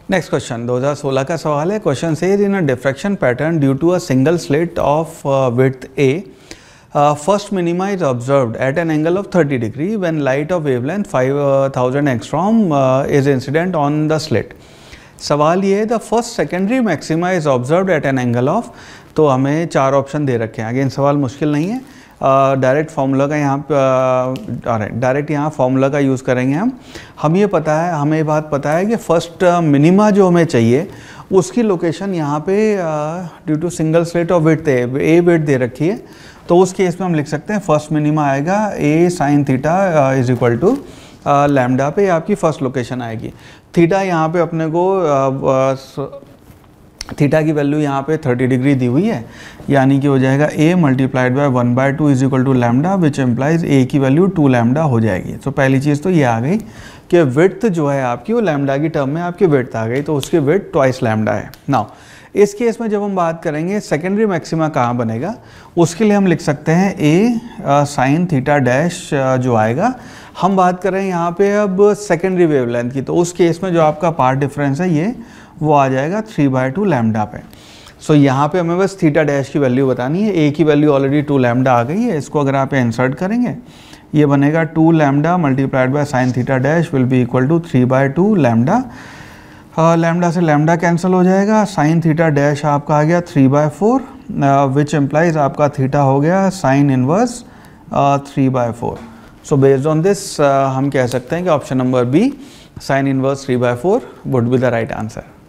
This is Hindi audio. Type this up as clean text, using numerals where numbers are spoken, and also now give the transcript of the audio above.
नेक्स्ट क्वेश्चन 2016 का सवाल है। क्वेश्चन से in a diffraction pattern due to a single slit of width a first minima is observed at an angle of 30 degree when light of wavelength 5000 angstrom is incident on the slit. सवाल ये है the first secondary maxima is observed at an angle of, तो हमें 4 ऑप्शन दे रखे हैं। अगेन सवाल मुश्किल नहीं है, डायरेक्ट फार्मूला का यहाँ डायरेक्ट यहाँ फार्मूला का यूज़ करेंगे हम ये पता है, हमें ये बात पता है कि फर्स्ट मिनिमा जो हमें चाहिए उसकी लोकेशन यहाँ पे due to single slit of width a width दे रखी है, तो उस केस में हम लिख सकते हैं फर्स्ट मिनिमा आएगा a sine theta is equal to lambda पे आपकी फर्स्ट लोकेशन आएगी। थीटा यहाँ पे अपने को थीटा की वैल्यू यहाँ पे 30 डिग्री दी हुई है, यानी कि हो जाएगा a multiplied by 1/2 is equal to lambda which implies a की वैल्यू 2 लैम्डा हो जाएगी। तो पहली चीज़ तो ये आ गई कि विड्थ जो है आपकी वो लैम्डा की टर्म में आपकी विड्थ आ गई, तो उसकी विड्थ ट्वाइस लैम्डा है। नाउ इस केस में जब हम बात करेंगे सेकेंडरी मैक्सिमा कहाँ बनेगा, उसके लिए हम लिख सकते हैं a साइन थीटा डैश जो आएगा। हम बात करें यहाँ पे अब सेकेंडरी वेवलेंथ की, तो उस केस में जो आपका पार्ट डिफरेंस है ये वो आ जाएगा 3/2 लैम्डा पे। सो यहाँ पे हमें बस थीटा डैश की वैल्यू बतानी है, a की वैल्यू ऑलरेडी 2 लैम्डा आ गई है, इसको अगर आप इंसर्ट करेंगे ये बनेगा 2 lambda multiplied by sine theta dash will be equal to 3/2 lambda. Lambda से लैम्डा कैंसिल हो जाएगा, साइन थीटा डैश आपका आ गया 3/4 विच एम्प्लाइज आपका थीटा हो गया sine inverse 3/4। So based on this हम कह सकते हैं कि option number B sine inverse 3/4 would be the right answer.